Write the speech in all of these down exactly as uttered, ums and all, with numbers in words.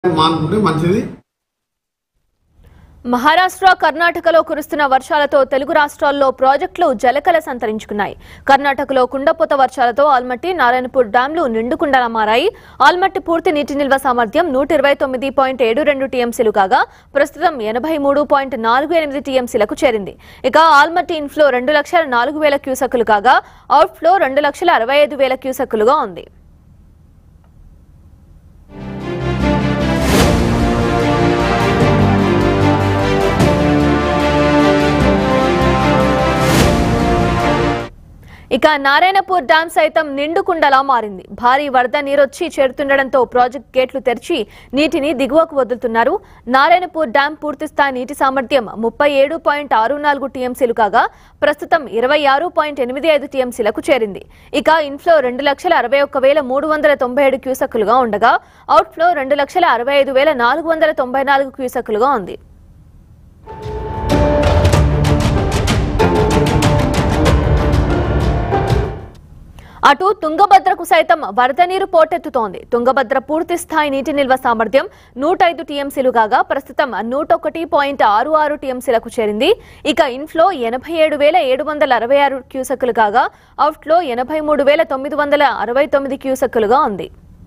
మానుకుంటే మంచిది. మహారాష్ట్ర కర్ణాటకలో కురుస్తున్న వర్షాలతో తెలుగు రాష్ట్రాల్లో ప్రాజెక్టులు జలకల సంతరించుకున్నాయి. కర్ణాటకలో కుండపోత వర్షాలతో ఆల్మట్టి నారాయణపూర్ డ్యాంలు నిండుకుండలా మారాయి. ఆల్మట్టి పూర్తి నీటి నిల్వ సామర్థ్యం నూట ఇరవై తొమ్మిది పాయింట్ ఏడు రెండు టీఎంసీలు కాగా ప్రస్తుతం ఎనభై మూడు పాయింట్ నాలుగు ఎనిమిది టీఎంసీలకు చేరింది. ఇక ఆల్మట్టి ఇన్ఫ్లో రెండు లక్షల నాలుగు వేల క్యూసెక్కులు కాగా అవుట్ఫ్లో రెండు లక్షల అరవై ఐదు వేల క్యూసెక్కులుగా ఉంది. ఇక నారాయణపూర్ డ్యాం సైతం నిండుకుండలా మారింది. భారీ వరద నీరొచ్చి చేరుతుండటంతో ప్రాజెక్ట్ గేట్లు తెరిచి నీటిని దిగువకు వదులుతున్నారు. నారాయణపూర్ డ్యాం పూర్తిస్థాయి నీటి సామర్థ్యం ముప్పై ఏడు పాయింట్ ఆరు నాలుగు టీఎంసీలు కాగా ప్రస్తుతం ఇరవై ఆరు పాయింట్ ఎనిమిది ఐదు టీఎంసీలకు చేరింది. ఇక ఇన్ఫ్లో రెండు లక్షల అరవై ఒక్క వేల మూడు వందల తొంభై ఏడు క్యూసెక్కులుగా ఉండగా అవుట్ఫ్లో రెండు లక్షల అరవై ఐదు వేల నాలుగు వందల తొంభై నాలుగు క్యూసెక్కులుగా ఉంది. అటు తుంగభద్రకు సైతం వరద నీరు పోటెత్తుతోంది. తుంగభద్ర పూర్తి స్థాయి నీటి నిల్వ సామర్థ్యం నూట ఐదు టీఎంసీలు కాగా ప్రస్తుతం నూట ఒకటి పాయింట్ ఆరు ఆరు టీఎంసీలకు చేరింది. ఇక ఇన్ఫ్లో ఎనభై ఏడు వేల ఏడు వందల అరవై ఆరు క్యూసెక్కులు కాగా అవుట్ఫ్లో ఎనభై మూడు వేల తొమ్మిది వందల అరవై తొమ్మిది క్యూసెక్కులుగా ఉంది.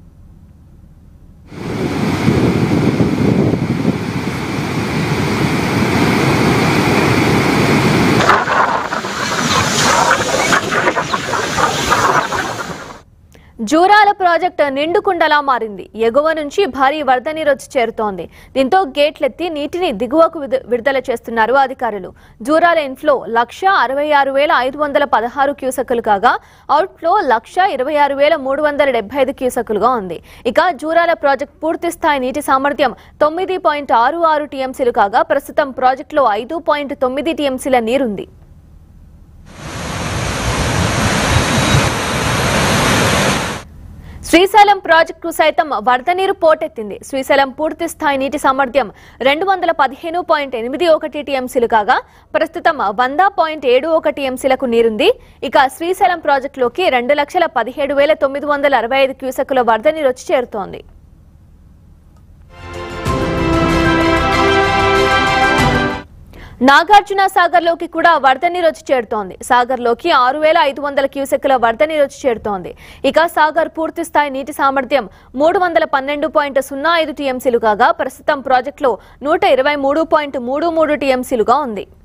జూరాల ప్రాజెక్టు నిండుకుండలా మారింది. ఎగువ నుంచి భారీ వరద నీరు వచ్చి చేరుతోంది. దీంతో గేట్లెత్తి నీటిని దిగువకు విడుదల చేస్తున్నారు అధికారులు. జూరాల ఇన్ఫ్లో లక్ష అరవై ఆరు వేల ఐదు వందల పదహారు క్యూసెక్కులు కాగా అవుట్ఫ్లో లక్ష ఇరవై ఆరు వేల మూడు వందల డెబ్బై ఐదు క్యూసెక్కులుగా ఉంది. ఇక జూరాల ప్రాజెక్టు పూర్తి స్థాయి నీటి సామర్థ్యం తొమ్మిది పాయింట్ ఆరు ఆరు టీఎంసీలు కాగా ప్రస్తుతం ప్రాజెక్టులో ఐదు పాయింట్ తొమ్మిది టీఎంసీల నీరుంది. శ్రీశైలం ప్రాజెక్టు సైతం వరద నీరు పోటెత్తింది. శ్రీశైలం పూర్తి స్థాయి నీటి సామర్థ్యం రెండు వందల పదిహేను పాయింట్ ఎనిమిది ఒకటి టీఎంసీలు కాగా ప్రస్తుతం వంద పాయింట్ ఏడు ఒక టీఎంసీలకు నీరుంది. ఇక శ్రీశైలం ప్రాజెక్టులోకి రెండు లక్షల పదిహేడు వేల తొమ్మిది వందల అరవై ఐదు క్యూసెక్కుల వరద నీరు వచ్చి చేరుతోంది. నాగార్జున సాగర్ లోకి కూడా వరద నీరు వచ్చి చేరుతోంది. సాగర్ లోకి ఆరు వేల ఐదు వందల క్యూసెక్కుల వరద నీరు వచ్చి చేరుతోంది. ఇక సాగర్ పూర్తి స్థాయి నీటి సామర్థ్యం మూడు వందల పన్నెండు పాయింట్ సున్నా ఐదు టీఎంసీలు కాగా ప్రస్తుతం ప్రాజెక్టులో నూట ఇరవై మూడు పాయింట్ మూడు మూడు టీఎంసీలుగా ఉంది.